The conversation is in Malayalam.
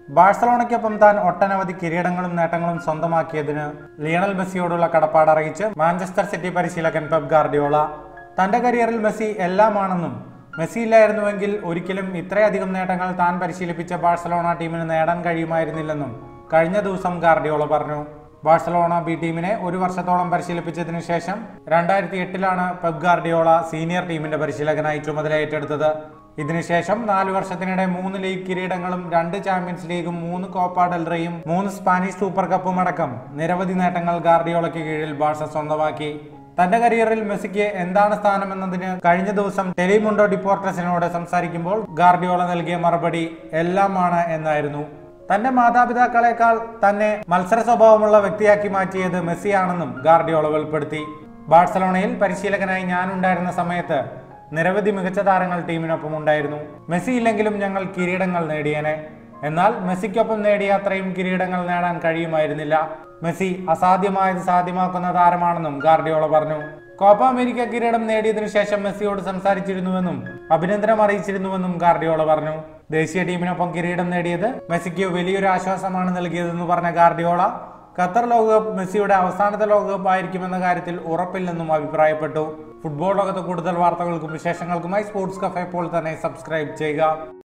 ബാഴ്സലോണയ്ക്കൊപ്പം താൻ ഒട്ടനവധി കിരീടങ്ങളും നേട്ടങ്ങളും സ്വന്തമാക്കിയതിന് ലിയണൽ മെസ്സിയോടുള്ള കടപ്പാട് അറിയിച്ച് മാഞ്ചസ്റ്റർ സിറ്റി പരിശീലകൻ പെപ് ഗാർഡിയോള. തന്റെ കരിയറിൽ മെസ്സി എല്ലാമാണെന്നും മെസ്സി ഇല്ലായിരുന്നുവെങ്കിൽ ഒരിക്കലും ഇത്രയധികം നേട്ടങ്ങൾ താൻ പരിശീലിപ്പിച്ച ബാഴ്സലോണ ടീമിന് നേടാൻ കഴിയുമായിരുന്നില്ലെന്നും കഴിഞ്ഞ ദിവസം ഗാർഡിയോള പറഞ്ഞു. ബാഴ്സലോണ ബി ടീമിനെ ഒരു വർഷത്തോളം പരിശീലിപ്പിച്ചതിനു ശേഷം 2008 പെപ് ഗാർഡിയോള സീനിയർ ടീമിന്റെ പരിശീലകനായി ചുമതല ഏറ്റെടുത്തത്. ഇതിനുശേഷം 4 വർഷത്തിനിടെ 3 ലീഗ് കിരീടങ്ങളും 2 ചാമ്പ്യൻസ് ലീഗും 3 കോപ്പ ഡെൽ റേയും 3 സ്പാനിഷ് സൂപ്പർ കപ്പും അടക്കം നിരവധി നേട്ടങ്ങൾ ഗാർഡിയോളയ്ക്ക് കീഴിൽ ബാഴ്സ സ്വന്തമാക്കി. തന്റെ കരിയറിൽ മെസ്സിക്ക് എന്താണ് സ്ഥാനമെന്നതിന് കഴിഞ്ഞ ദിവസം ടെലിമുണ്ടോ ഡിപ്പോർട്ടസിനോട് സംസാരിക്കുമ്പോൾ ഗാർഡിയോള നൽകിയ മറുപടി എല്ലാമാണ് എന്നായിരുന്നു. തന്റെ മാതാപിതാക്കളെക്കാൾ തന്നെ മത്സര സ്വഭാവമുള്ള വ്യക്തിയാക്കി മാറ്റിയത് മെസ്സിയാണെന്നും ഗാർഡിയോള വെളിപ്പെടുത്തി. ബാഴ്സലോണയിൽ പരിശീലകനായി ഞാനുണ്ടായിരുന്ന സമയത്ത് നിരവധി മികച്ച താരങ്ങൾ ടീമിനൊപ്പം ഉണ്ടായിരുന്നു. മെസ്സി ഇല്ലെങ്കിലും ഞങ്ങൾ കിരീടങ്ങൾ നേടിയേനെ. എന്നാൽ മെസ്സിക്കൊപ്പം നേടിയ അത്രയും കിരീടങ്ങൾ നേടാൻ കഴിയുമായിരുന്നില്ല. മെസ്സി അസാധ്യമായത് സാധ്യമാക്കുന്ന താരമാണെന്നും ഗാർഡിയോള പറഞ്ഞു. കോപ്പ അമേരിക്ക കിരീടം നേടിയതിനു ശേഷം മെസ്സിയോട് സംസാരിച്ചിരുന്നുവെന്നും അഭിനന്ദനം അറിയിച്ചിരുന്നുവെന്നും ഗാർഡിയോള പറഞ്ഞു. ദേശീയ ടീമിനൊപ്പം കിരീടം നേടിയത് മെസ്സിക്ക് വലിയൊരു ആശ്വാസമാണ് നൽകിയതെന്ന് പറഞ്ഞ ഗാർഡിയോള ഖത്തർ ലോകകപ്പ് മെസ്സിയുടെ അവസാനത്തെ ലോകകപ്പ് ആയിരിക്കുമെന്ന കാര്യത്തിൽ ഉറപ്പില്ലെന്നും അഭിപ്രായപ്പെട്ടു. ഫുട്ബോൾ ലോകത്ത് കൂടുതൽ വാർത്തകൾക്കും വിശേഷങ്ങൾക്കുമായി സ്പോർട്സ് കഫേ ഇപ്പോൾ തന്നെ സബ്സ്ക്രൈബ് ചെയ്യുക.